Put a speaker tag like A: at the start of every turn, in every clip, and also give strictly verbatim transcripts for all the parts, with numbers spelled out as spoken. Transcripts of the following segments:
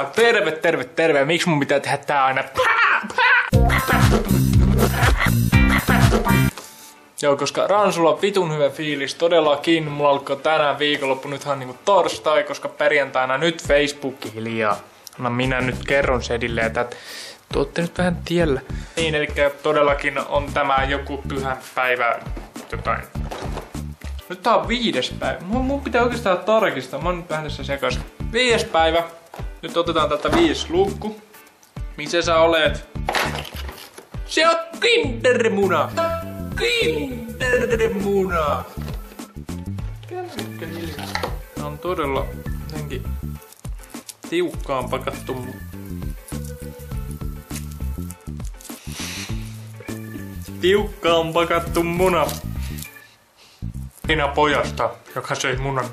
A: Terve, terve, terve. Miksi mun pitää tehdä tää aina? Joo, koska Ransulla on vitun hyvä fiilis. Todellakin. Mulla alkoi tänään viikonloppu. Nythän on niinku torstai, koska perjantaina nyt Facebook hiljaa. No minä nyt kerron sedille, että tuotte nyt vähän tiellä. Niin, eli todellakin on tämä joku pyhän päivä jotain. Nyt tää on viides päivä. Mun, mun pitää oikeastaan tarkistaa. Mä oon nyt vähän tässä sekaisin. Viides päivä. Nyt otetaan täältä viisi lukku. Missä sä olet? Se on kindermuna! Kindermuna! Käykö hiljaa? Tää on todella jotenkin tiukkaan pakattu. Tiukkaan pakattu muna. Minä pojasta, joka söi munan.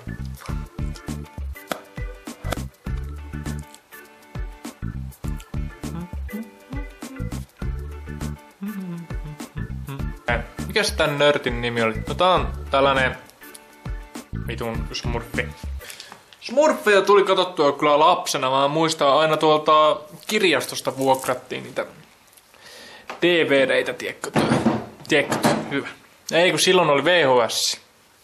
A: Mikäs tän nörtin nimi oli? No tää on tällainen vitun smurfi. Smurfeja tuli katsottua kyllä lapsena. Mä muistan aina tuolta kirjastosta vuokrattiin niitä D V D:itä, tiedätkö? Tiedätkö? Hyvä. Ei kun silloin oli V H S.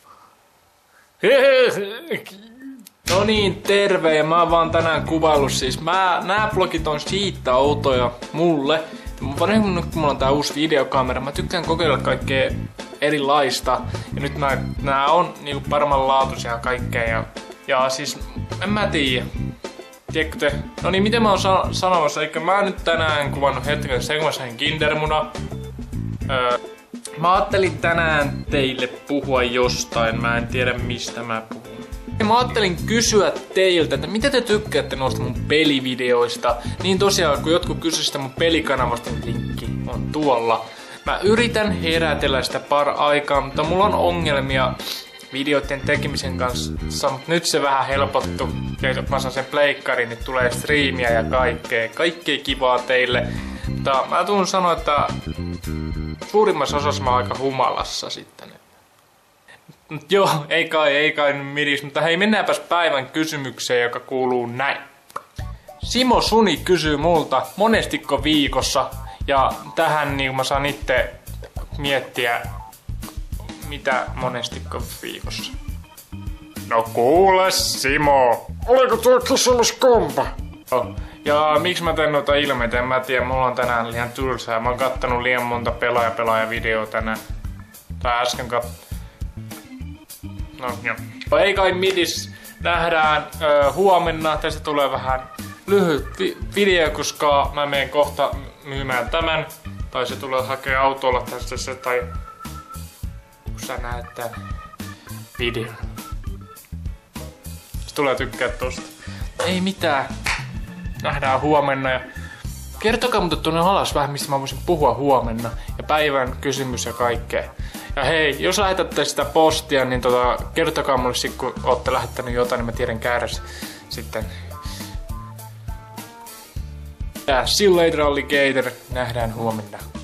A: No niin, terve, ja mä oon vaan tänään kuvaillut siis. Mä, nää vlogit on siitä outoja mulle. Varsinkin nyt kun mulla on tää uusi videokamera, mä tykkään kokeilla kaikkea erilaista. Ja nyt nää, nää on niinku paremmanlaatuisia kaikkea. Ja, ja siis, en mä tiedä. Tiedätkö te? No niin, miten mä oon san sanomassa? Eikö mä nyt tänään kuvannut hetken Segmasen kindermuna. Öö, mä ajattelin tänään teille puhua jostain, mä en tiedä mistä mä puhun. Mä ajattelin kysyä teiltä, että mitä te tykkäätte noista mun pelivideoista. Niin tosiaan, kun jotkut kysyivät sitä mun pelikanavasta, niin linkki on tuolla. Mä yritän herätellä sitä par aikaa, mutta mulla on ongelmia videoiden tekemisen kanssa. Mutta nyt se vähän helpottu. Ja jos mä saan sen pleikkarin, niin tulee striimiä ja kaikkea. Kaikkea kivaa teille. Mutta mä tuun sanoa, että suurimmassa osassa mä oon aika humalassa sitten. Joo, ei kai, ei kai midis, mutta hei, mennäänpäs päivän kysymykseen, joka kuuluu näin. Simo Suni kysyy multa monestiko viikossa, ja tähän niin mä saan itse miettiä, mitä monestiko viikossa. No kuule Simo, oliko tuo kysymys kompa? Oh. Ja miksi mä teen noita ilmeitä, en mä tiedä, mulla on tänään liian tylsää. Mä oon kattanut liian monta pelaaja pelaaja videoa tänään. Tai äsken kat... No joo. Ei kai midis, nähdään ö, huomenna. Tästä tulee vähän lyhyt vi video, koska mä menen kohta myymään tämän. Tai se tulee hakea autolla tästä se, tai kun sä näet tän videon. Se tulee tykkää tosta. Ei mitään. Nähdään huomenna ja kertokaa mulle tuonne alas vähän, mistä mä voisin puhua huomenna. Ja päivän kysymys ja kaikkea. Ja hei, jos lähetätte sitä postia, niin tota, kertokaa mulle sit, kun ootte lähettänyt jotain, niin mä tiedän kääräs sitten. Ja see you later alligator, nähdään huomenna.